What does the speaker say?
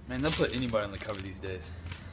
Man, they'll put anybody on the cover these days.